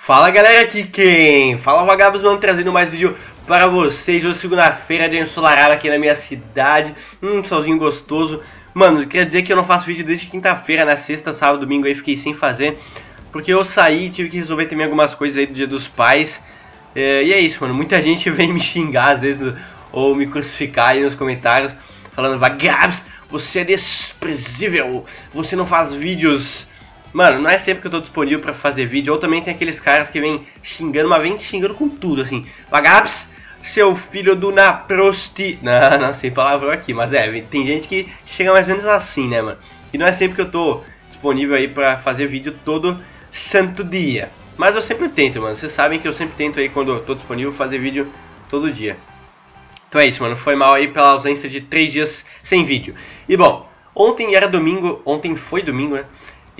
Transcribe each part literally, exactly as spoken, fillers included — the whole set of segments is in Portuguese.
Fala galera, aqui quem? Fala Vagabos, mano, trazendo mais vídeo para vocês. Hoje segunda-feira, dia ensolarado aqui na minha cidade. Hum, solzinho gostoso. Mano, quer dizer que eu não faço vídeo desde quinta-feira, na sexta, sábado, domingo aí fiquei sem fazer. Porque eu saí e tive que resolver também algumas coisas aí do Dia dos Pais. é, E é isso, mano, muita gente vem me xingar às vezes, ou me crucificar aí nos comentários, falando: Vagabos, você é desprezível, você não faz vídeos. Mano, não é sempre que eu tô disponível pra fazer vídeo. Ou também tem aqueles caras que vêm xingando, mas vêm xingando com tudo, assim: Vagabos, seu filho do naprosti... Não, não, sem palavrão aqui, mas é, tem gente que chega mais ou menos assim, né, mano? E não é sempre que eu tô disponível aí pra fazer vídeo todo santo dia. Mas eu sempre tento, mano, vocês sabem que eu sempre tento aí, quando eu tô disponível, fazer vídeo todo dia. Então é isso, mano, foi mal aí pela ausência de três dias sem vídeo. E bom, ontem era domingo, ontem foi domingo, né?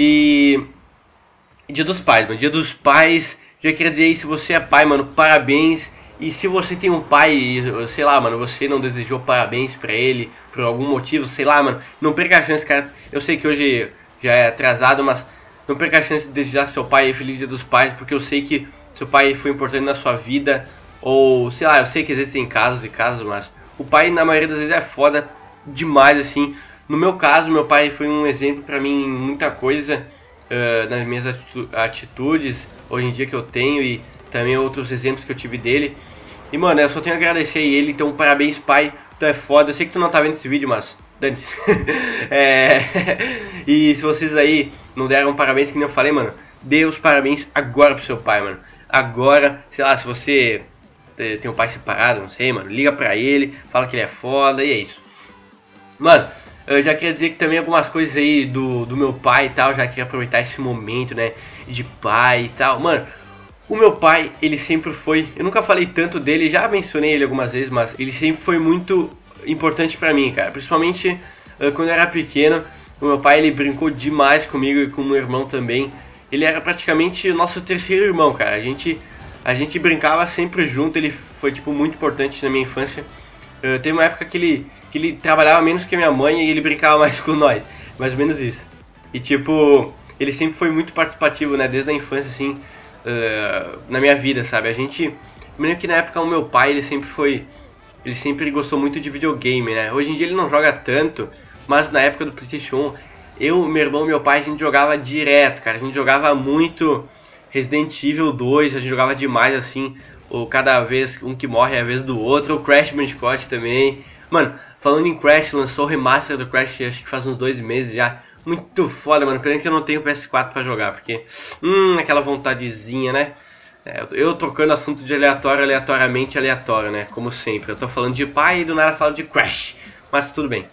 E Dia dos Pais, mano, Dia dos Pais, já queria dizer aí, se você é pai, mano, parabéns. E se você tem um pai, sei lá, mano, você não desejou parabéns pra ele, por algum motivo, sei lá, mano, não perca a chance, cara. Eu sei que hoje já é atrasado, mas não perca a chance de desejar seu pai feliz Dia dos Pais, porque eu sei que seu pai foi importante na sua vida. Ou, sei lá, eu sei que existem casos e casos, mas o pai na maioria das vezes é foda demais, assim. No meu caso, meu pai foi um exemplo pra mim em muita coisa, uh, nas minhas atitudes, hoje em dia que eu tenho, e também outros exemplos que eu tive dele. E mano, eu só tenho a agradecer a ele, então parabéns pai, tu é foda. Eu sei que tu não tá vendo esse vídeo, mas dane-se. é... E se vocês aí não deram parabéns, que nem eu falei, mano, dê os parabéns agora pro seu pai, mano. Agora, sei lá, se você tem um pai separado, não sei, mano, liga pra ele, fala que ele é foda e é isso. Mano, eu já queria dizer que também algumas coisas aí do, do meu pai e tal, já queria aproveitar esse momento, né, de pai e tal. Mano, o meu pai, ele sempre foi, eu nunca falei tanto dele, já mencionei ele algumas vezes, mas ele sempre foi muito importante pra mim, cara. Principalmente uh, quando eu era pequeno, o meu pai, ele brincou demais comigo e com o meu irmão também. Ele era praticamente o nosso terceiro irmão, cara. A gente, a gente brincava sempre junto, ele foi, tipo, muito importante na minha infância. Uh, teve uma época que ele... que ele trabalhava menos que a minha mãe e ele brincava mais com nós, mais ou menos isso. E tipo, ele sempre foi muito participativo, né, desde a infância, assim, uh, na minha vida, sabe? A gente, eu me lembro que na época o meu pai, ele sempre foi, ele sempre gostou muito de videogame, né? Hoje em dia ele não joga tanto, mas na época do PlayStation um, eu, meu irmão e meu pai, a gente jogava direto, cara. A gente jogava muito Resident Evil dois, a gente jogava demais, assim, ou cada vez um que morre é a vez do outro, o Crash Bandicoot também. Mano, falando em Crash, lançou o remaster do Crash, acho que faz uns dois meses já. Muito foda, mano. Pena que eu não tenho o P S quatro pra jogar, porque... Hum, aquela vontadezinha, né? É, eu trocando assunto de aleatório, aleatoriamente aleatório, né? Como sempre. Eu tô falando de pai e do nada falo de Crash. Mas tudo bem.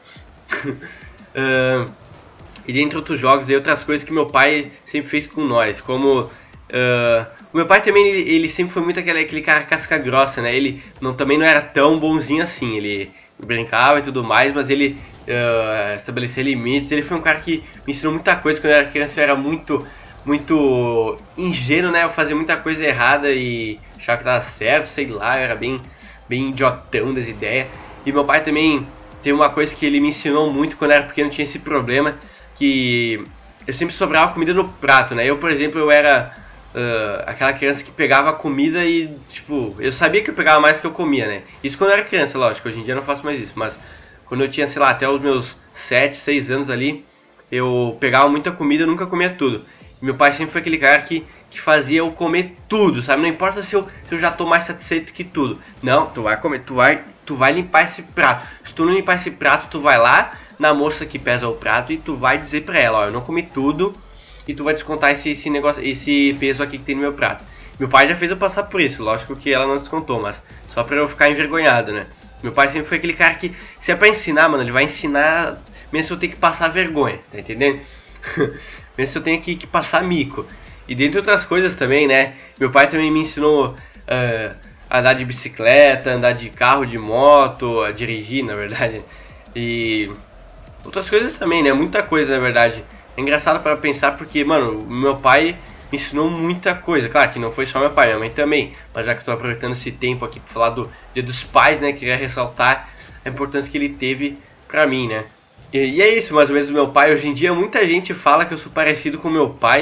uh, e dentre outros jogos e outras coisas que meu pai sempre fez com nós. Como... Uh, o meu pai também, ele, ele sempre foi muito aquele, aquele cara casca grossa, né? Ele não, também não era tão bonzinho assim. Ele... brincava e tudo mais, mas ele uh, estabelecia limites. Ele foi um cara que me ensinou muita coisa. Quando eu era criança eu era muito, muito ingênuo, né? Eu fazia muita coisa errada e achava que dava certo, sei lá. Eu era bem, bem idiotão das ideias. E meu pai também tem uma coisa que ele me ensinou muito quando eu era pequeno, tinha esse problema, que eu sempre sobrava comida no prato, né? Eu, por exemplo, eu era... Uh, aquela criança que pegava a comida e, tipo, eu sabia que eu pegava mais do que eu comia, né? Isso quando eu era criança, lógico, hoje em dia eu não faço mais isso. Mas quando eu tinha, sei lá, até os meus sete, seis anos ali, eu pegava muita comida e nunca comia tudo. E meu pai sempre foi aquele cara que, que fazia eu comer tudo, sabe? Não importa se eu, se eu já tô mais satisfeito que tudo. Não, tu vai comer, tu vai, tu vai limpar esse prato. Se tu não limpar esse prato, tu vai lá na moça que pesa o prato e tu vai dizer pra ela: ó, eu não comi tudo, e tu vai descontar esse, esse, negócio, esse peso aqui que tem no meu prato. Meu pai já fez eu passar por isso, lógico que ela não descontou, mas só pra eu ficar envergonhado, né? Meu pai sempre foi aquele cara que, se é pra ensinar, mano, ele vai ensinar mesmo se eu tenho que passar vergonha, tá entendendo? Mesmo se eu tenho que, que passar mico. E dentre outras coisas também, né? Meu pai também me ensinou uh, a andar de bicicleta, andar de carro, de moto, a dirigir, na verdade. E outras coisas também, né? Muita coisa, na verdade. É engraçado para pensar porque, mano, meu pai me ensinou muita coisa. Claro que não foi só meu pai, minha mãe também. Mas já que eu tô aproveitando esse tempo aqui para falar do Dia dos Pais, né, queria ressaltar a importância que ele teve pra mim, né. E, e é isso, mais ou menos, do meu pai. Hoje em dia muita gente fala que eu sou parecido com meu pai.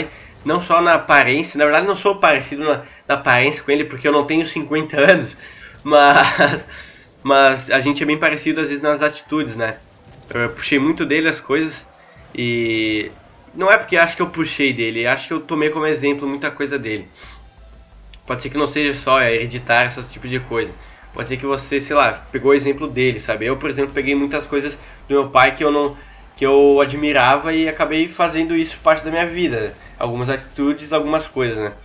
não só na aparência, na verdade não sou parecido na, na aparência com ele porque eu não tenho cinquenta anos, mas, mas a gente é bem parecido às vezes nas atitudes, né? Eu puxei muito dele as coisas e não é porque acho que eu puxei dele, acho que eu tomei como exemplo muita coisa dele. Pode ser que não seja só hereditário, esse tipo de coisa. Pode ser que você, sei lá, pegou o exemplo dele, sabe? Eu, por exemplo, peguei muitas coisas do meu pai que eu não que eu admirava e acabei fazendo isso parte da minha vida, né? Algumas atitudes, algumas coisas, né?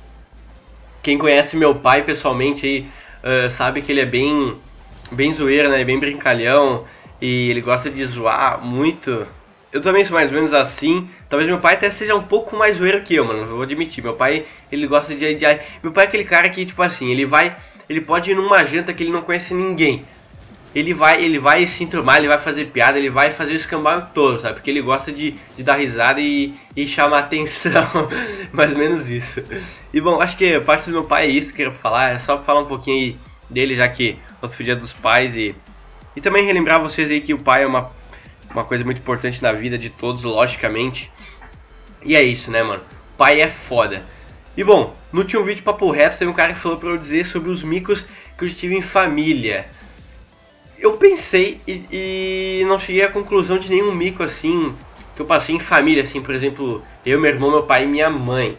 Quem conhece meu pai pessoalmente aí uh, sabe que ele é bem bem zoeiro, né? Bem brincalhão e ele gosta de zoar muito. Eu também sou mais ou menos assim. Talvez meu pai até seja um pouco mais zoeiro que eu, mano. Eu vou admitir. Meu pai, ele gosta de, de... Meu pai é aquele cara que, tipo assim, ele vai... Ele pode ir numa janta que ele não conhece ninguém. Ele vai, ele vai se enturmar, ele vai fazer piada, ele vai fazer o escambau todo, sabe? Porque ele gosta de, de dar risada e, e chamar atenção. Mais ou menos isso. E bom, acho que a parte do meu pai é isso que eu quero falar. É só falar um pouquinho aí dele, já que outro foi dia dos pais. E, e também relembrar vocês aí que o pai é uma, uma coisa muito importante na vida de todos, logicamente. E é isso, né, mano? Pai é foda. E bom, no último vídeo Papo Reto teve um cara que falou pra eu dizer sobre os micos que eu tive em família. Eu pensei e, e não cheguei à conclusão de nenhum mico assim que eu passei em família, assim, por exemplo, eu, meu irmão, meu pai e minha mãe.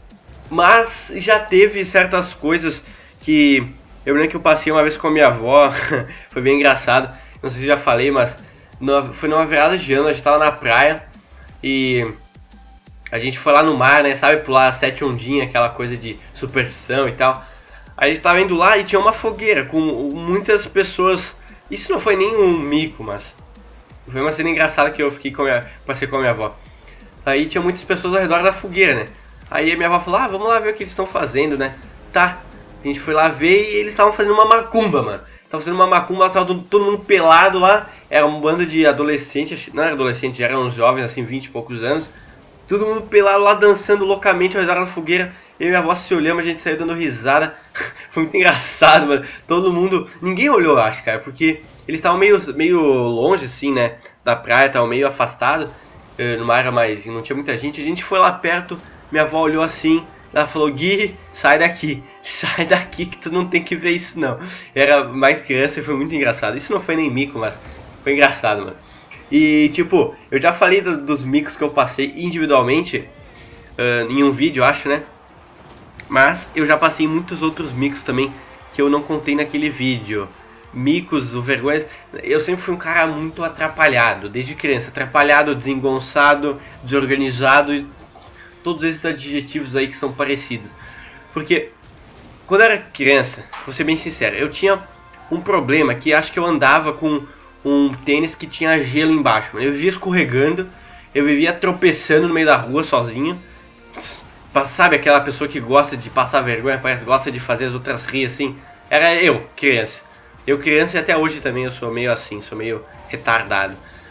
Mas já teve certas coisas que eu lembro que eu passei uma vez com a minha avó, foi bem engraçado, não sei se já falei, mas no, foi numa virada de ano, a gente tava na praia e a gente foi lá no mar, né, sabe, pular sete ondinhas, aquela coisa de superstição e tal. Aí a gente tava indo lá e tinha uma fogueira com muitas pessoas. Isso não foi nem um mico, mas foi uma cena engraçada que eu fiquei com a minha, passei com a minha avó. Aí tinha muitas pessoas ao redor da fogueira, né? Aí a minha avó falou, ah, vamos lá ver o que eles estão fazendo, né? Tá, a gente foi lá ver e eles estavam fazendo uma macumba, mano. Estavam fazendo uma macumba, tava todo, todo mundo pelado lá. Era um bando de adolescentes, não era adolescente, já eram uns jovens, assim, vinte e poucos anos. Todo mundo pelado lá, dançando loucamente ao redor da fogueira. Eu e minha avó se olhamos, a gente saiu dando risada. Foi muito engraçado, mano. Todo mundo... Ninguém olhou, eu acho, cara. Porque eles estavam meio, meio longe, assim, né? Da praia, estavam meio afastados. Numa área mais... Não tinha muita gente. A gente foi lá perto. Minha avó olhou assim. Ela falou, Gui, sai daqui. Sai daqui que tu não tem que ver isso, não. Era mais criança e foi muito engraçado. Isso não foi nem mico, mas foi engraçado, mano. E, tipo, eu já falei do, dos micos que eu passei individualmente. Uh, em um vídeo, acho, né? Mas eu já passei muitos outros micos também que eu não contei naquele vídeo. Micos, vergonhas. Eu sempre fui um cara muito atrapalhado, desde criança. Atrapalhado, desengonçado, desorganizado e todos esses adjetivos aí que são parecidos. Porque quando eu era criança, vou ser bem sincero, eu tinha um problema que acho que eu andava com um tênis que tinha gelo embaixo. Eu vivia escorregando, eu vivia tropeçando no meio da rua sozinho. Sabe aquela pessoa que gosta de passar vergonha, parece gosta de fazer as outras rir assim? Era eu, criança. Eu criança e até hoje também eu sou meio assim, sou meio retardado.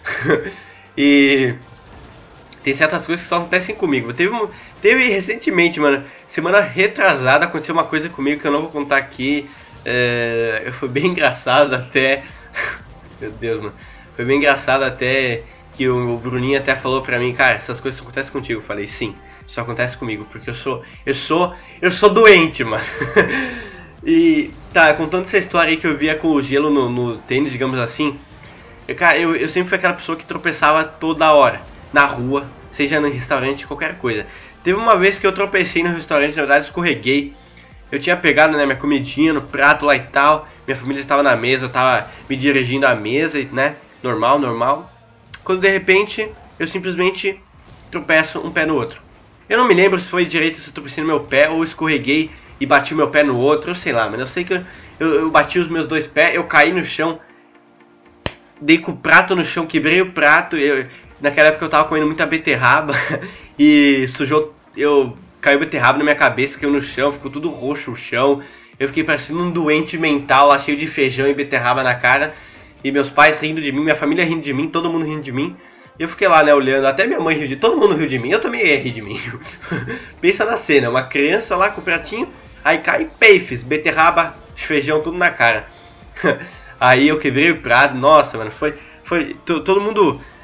E tem certas coisas que só acontecem comigo. Teve, teve recentemente, mano, semana retrasada aconteceu uma coisa comigo que eu não vou contar aqui. É, foi bem engraçado até. Meu Deus, mano. Foi bem engraçado até que o Bruninho até falou pra mim, cara, essas coisas acontecem contigo. Eu falei, sim. Isso acontece comigo, porque eu sou, eu sou, eu sou doente, mano. E, tá, contando essa história aí que eu via com o gelo no, no tênis, digamos assim. Eu, cara, eu, eu sempre fui aquela pessoa que tropeçava toda hora, na rua, seja no restaurante, qualquer coisa. Teve uma vez que eu tropecei no restaurante, na verdade escorreguei. Eu tinha pegado, né, minha comidinha no prato lá e tal. Minha família estava na mesa, eu tava me dirigindo à mesa, né, normal, normal. Quando de repente, eu simplesmente tropeço um pé no outro. Eu não me lembro se foi direito, se eu tropecei no meu pé ou escorreguei e bati o meu pé no outro, eu sei lá, mas eu sei que eu, eu, eu bati os meus dois pés, eu caí no chão, dei com o prato no chão, quebrei o prato, eu, naquela época eu tava comendo muita beterraba e sujou, eu caiu beterraba na minha cabeça, caiu no chão, ficou tudo roxo o chão, eu fiquei parecendo um doente mental lá, cheio de feijão e beterraba na cara, e meus pais rindo de mim, minha família rindo de mim, todo mundo rindo de mim. E eu fiquei lá, né, olhando, até minha mãe riu de mim, todo mundo riu de mim, eu também ia rir de mim. Pensa na cena, uma criança lá com o pratinho, aí cai peifes, beterraba, feijão, tudo na cara. Aí eu quebrei o prato, nossa, mano, foi, foi, todo mundo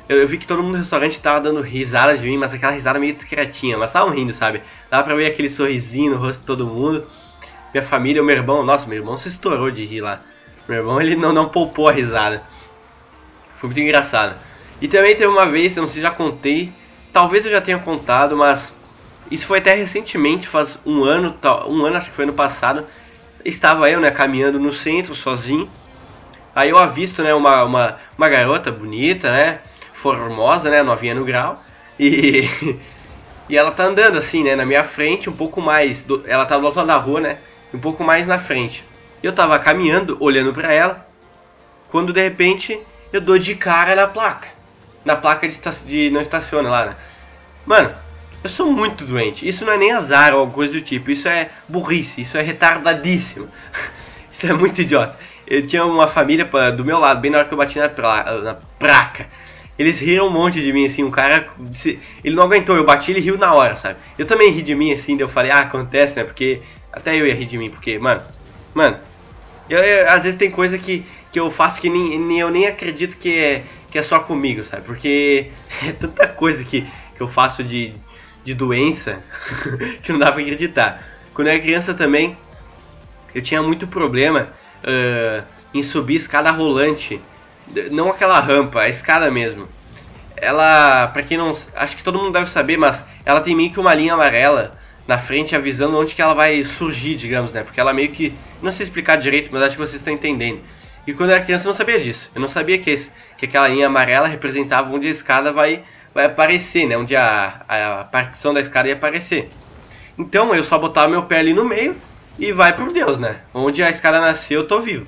Eu, eu vi que todo mundo no restaurante tava dando risada de mim, mas aquela risada meio discretinha. Mas estavam rindo, sabe? Dava pra ver aquele sorrisinho no rosto de todo mundo. Minha família, o meu irmão... Nossa, meu irmão se estourou de rir lá. Meu irmão, ele não, não poupou a risada. Foi muito engraçado. E também teve uma vez, eu não sei se já contei... Talvez eu já tenha contado, mas... Isso foi até recentemente, faz um ano, um ano, acho que foi ano passado. Estava eu, né, caminhando no centro, sozinho. Aí eu avisto, né, uma, uma, uma garota bonita, né, formosa, né, novinha no grau. E, e ela tá andando assim, né, na minha frente, um pouco mais... Do, ela tava do outro lado da rua, né, um pouco mais na frente. Eu tava caminhando, olhando pra ela, quando de repente eu dou de cara na placa. Na placa de, de não estaciona lá, né. Mano... Eu sou muito doente, isso não é nem azar ou alguma coisa do tipo, isso é burrice, isso é retardadíssimo. Isso é muito idiota. Eu tinha uma família pra, do meu lado, bem na hora que eu bati na, pra, na placa. Eles riram um monte de mim, assim, um cara, ele não aguentou, eu bati, ele riu na hora, sabe? Eu também ri de mim, assim, daí eu falei, ah, acontece, né, porque até eu ia rir de mim, porque, mano, mano, eu, eu, às vezes tem coisa que, que eu faço que nem, nem, eu nem acredito que é, que é só comigo, sabe? Porque é tanta coisa que, que eu faço de... de doença que não dá pra acreditar. Quando eu era criança também, eu tinha muito problema uh, em subir escada rolante, não aquela rampa, a escada mesmo. Ela, pra quem não, acho que todo mundo deve saber, mas ela tem meio que uma linha amarela na frente avisando onde que ela vai surgir, digamos, né? Porque ela meio que, não sei explicar direito, mas acho que vocês estão entendendo. E quando eu era criança eu não sabia disso. Eu não sabia que, esse, que aquela linha amarela representava onde a escada vai vai aparecer, né, onde a, a partição da escada ia aparecer. Então eu só botava meu pé ali no meio e vai por Deus, né, onde a escada nasceu eu tô vivo.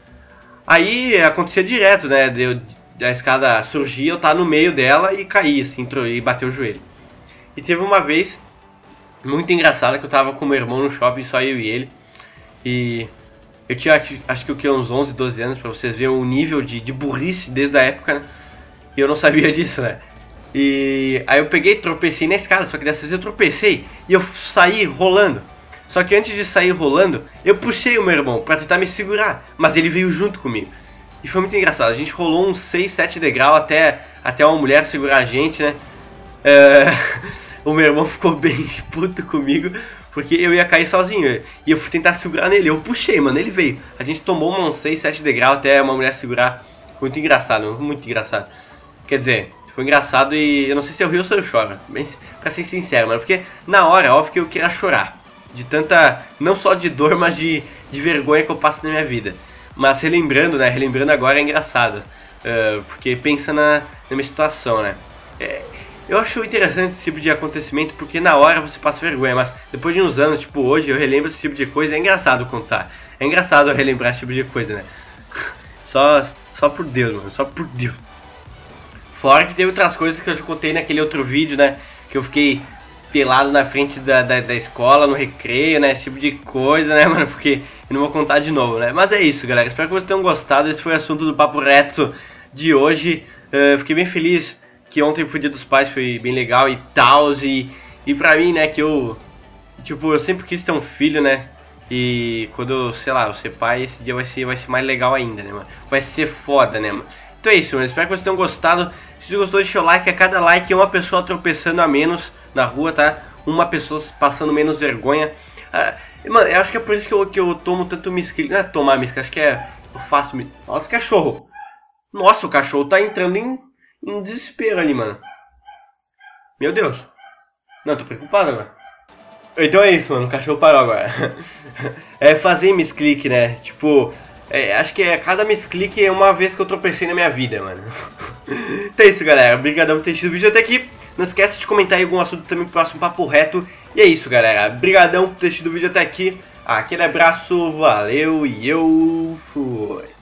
Aí acontecia direto, né, de, de a escada surgia, eu tava no meio dela e caí, assim, e bateu o joelho. E teve uma vez, muito engraçada, que eu tava com meu irmão no shopping, só eu e ele. E eu tinha, acho que o que, uns onze, doze anos, pra vocês verem o nível de, de burrice desde a época, né, e eu não sabia disso, né. E aí eu peguei e tropecei na escada, só que dessa vez eu tropecei e eu saí rolando. Só que antes de sair rolando, eu puxei o meu irmão pra tentar me segurar, mas ele veio junto comigo. E foi muito engraçado, a gente rolou uns seis, sete degraus até, até uma mulher segurar a gente, né. É... O meu irmão ficou bem puto comigo, porque eu ia cair sozinho. E eu fui tentar segurar nele, eu puxei, mano, ele veio. A gente tomou uns seis, sete degraus até uma mulher segurar. Foi muito engraçado, muito engraçado. Quer dizer... Foi engraçado e eu não sei se eu rio ou se eu choro, mas pra ser sincero, mano, porque na hora, óbvio que eu queria chorar. De tanta, não só de dor, mas de, de vergonha que eu passo na minha vida. Mas relembrando, né, relembrando agora é engraçado. Uh, porque pensa na, na minha situação, né. É, eu acho interessante esse tipo de acontecimento porque na hora você passa vergonha, mas depois de uns anos, tipo hoje, eu relembro esse tipo de coisa e é engraçado contar. É engraçado relembrar esse tipo de coisa, né. Só, só por Deus, mano, só por Deus. Fora que teve outras coisas que eu já contei naquele outro vídeo, né? Que eu fiquei pelado na frente da, da, da escola, no recreio, né? Esse tipo de coisa, né, mano? Porque eu não vou contar de novo, né? Mas é isso, galera. Espero que vocês tenham gostado. Esse foi o assunto do Papo Reto de hoje. Uh, fiquei bem feliz que ontem foi Dia dos Pais, foi bem legal e tal. E, e pra mim, né, que eu... Tipo, eu sempre quis ter um filho, né? E quando eu, sei lá, eu ser pai, esse dia vai ser, vai ser mais legal ainda, né, mano? Vai ser foda, né, mano? Então é isso, mano. Espero que vocês tenham gostado. Se você gostou, deixa o like. A cada like é uma pessoa tropeçando a menos na rua, tá? Uma pessoa passando menos vergonha. Ah, mano, eu acho que é por isso que eu, que eu tomo tanto misclick. Não é tomar misclick, acho que é... Eu faço... Nossa, cachorro! Nossa, o cachorro tá entrando em, em desespero ali, mano. Meu Deus. Não, tô preocupado agora. Então é isso, mano. O cachorro parou agora. É fazer misclick, né? Tipo... É, acho que é cada misclick é uma vez que eu tropecei na minha vida, mano. Então é isso, galera. Obrigadão por ter assistido o vídeo até aqui. Não esquece de comentar aí algum assunto também pro próximo Papo Reto. E é isso, galera. Obrigadão por ter assistido o vídeo até aqui. Aquele abraço, valeu e eu fui.